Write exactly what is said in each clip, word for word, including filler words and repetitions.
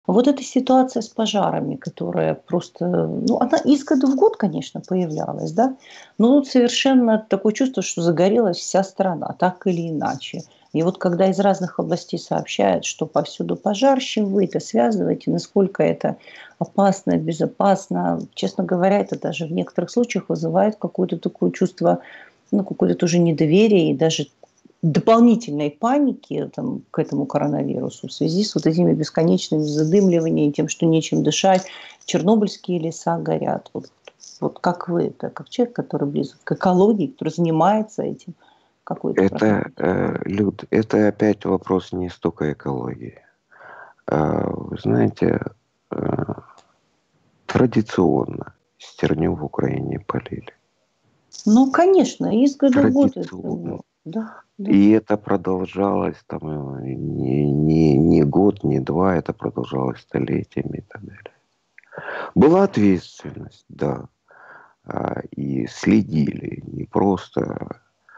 Вот эта ситуация с пожарами, которая просто, ну, она из года в год, конечно, появлялась, да, но тут совершенно такое чувство, что загорелась вся страна, так или иначе. И вот когда из разных областей сообщают, что повсюду пожар, с чем вы это связываете, насколько это опасно, безопасно, честно говоря, это даже в некоторых случаях вызывает какое-то такое чувство, ну, какое-то тоже недоверие и даже дополнительной паники там, к этому коронавирусу в связи с вот этими бесконечными задымливаниями, тем, что нечем дышать. Чернобыльские леса горят. Вот, вот как вы это, как человек, который близок к экологии, который занимается этим, как вы это Это, проходите? э, Люд, это опять вопрос не столько экологии. А, вы знаете, э, традиционно стерню в Украине полили. Ну, конечно, из года в год это Традиционно. было. Да, да. И это продолжалось там э, не, не, не год, не два, это продолжалось столетиями и так далее. Была ответственность, да, а, и следили, не просто.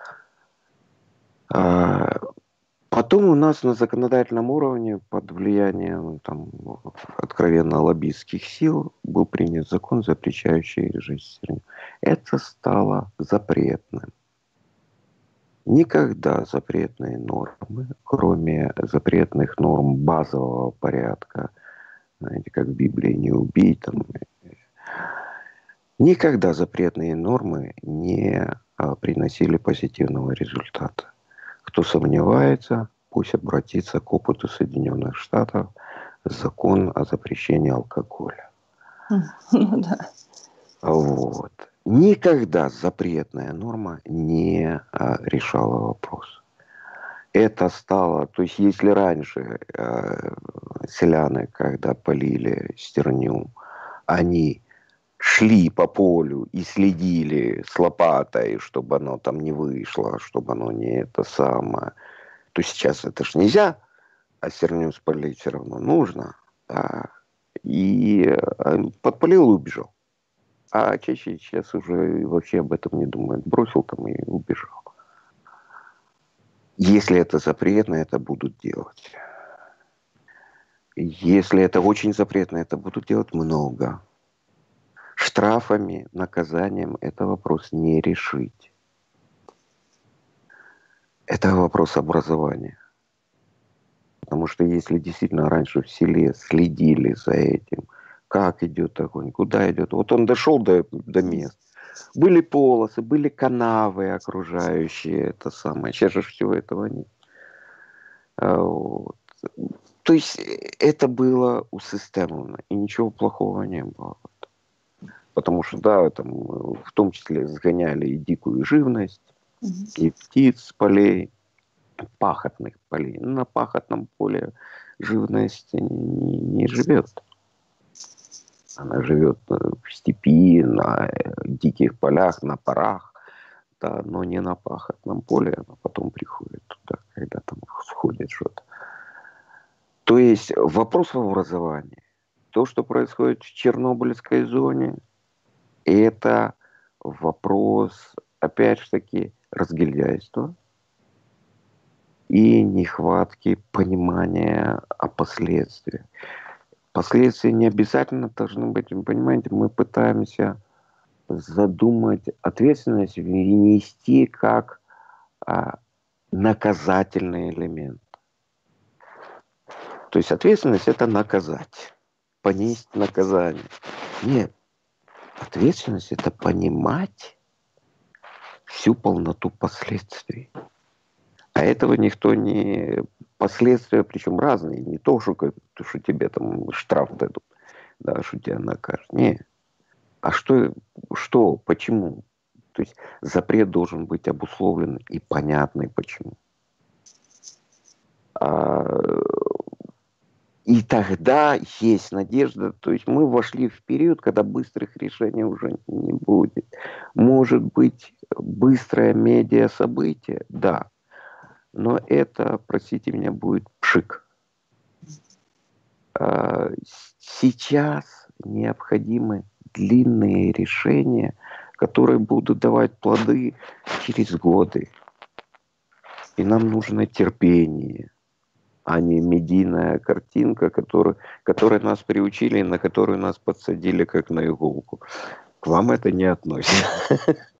А, Потом у нас на законодательном уровне под влиянием там, откровенно лоббистских сил был принят закон, запрещающий режиссеру. Это стало запретным. Никогда запретные нормы, кроме запретных норм базового порядка, знаете, как в Библии не убить, там, никогда запретные нормы не а, приносили позитивного результата. Кто сомневается, пусть обратится к опыту Соединенных Штатов, закон о запрещении алкоголя. Ну да. Вот. Никогда запретная норма не а, решала вопрос. Это стало, то есть если раньше э, селяне, когда полили стерню, они шли по полю и следили с лопатой, чтобы оно там не вышло, чтобы оно не это самое, то сейчас это ж нельзя, а стерню спалить все равно нужно. Да. И э, подпалил и убежал. А чаще сейчас уже вообще об этом не думает. Бросил там и убежал. Если это запретно, это будут делать. Если это очень запретно, это будут делать много. Штрафами, наказанием это вопрос не решить. Это вопрос образования. Потому что если действительно раньше в селе следили за этим, как идет огонь, куда идет. Вот он дошел до, до мест. Были полосы, были канавы окружающие, это самое. Сейчас же всего этого нет. А, вот. То есть это было усистемлено, и ничего плохого не было. Потому что, да, там, в том числе сгоняли и дикую живность, и птиц с полей, пахотных полей. На пахотном поле живность не, не, не живет. Она живет в степи, на диких полях, на парах, да, но не на пахотном поле. Она потом приходит туда, когда там сходит что-то. То есть вопрос в образовании. То, что происходит в Чернобыльской зоне, это вопрос, опять же таки, разгильдяйства и нехватки понимания о последствиях. Последствия не обязательно должны быть, вы понимаете, мы пытаемся задумать ответственность и нести как а, наказательный элемент. То есть ответственность это наказать, понести наказание. Нет, ответственность это понимать всю полноту последствий. А этого никто не... Последствия, причем разные. Не то, что, что тебе там штраф дадут, да, что тебя накажут. Нет. А что, что, почему? То есть запрет должен быть обусловлен и понятный почему. А, и тогда есть надежда. То есть мы вошли в период, когда быстрых решений уже не будет. Может быть, быстрое медиа-событие? Да. Но это, простите меня, будет пшик. А, сейчас необходимы длинные решения, которые будут давать плоды через годы. И нам нужно терпение. а не медийная картинка, которую, которой нас приучили и на которую нас подсадили как на иголку. К вам это не относится.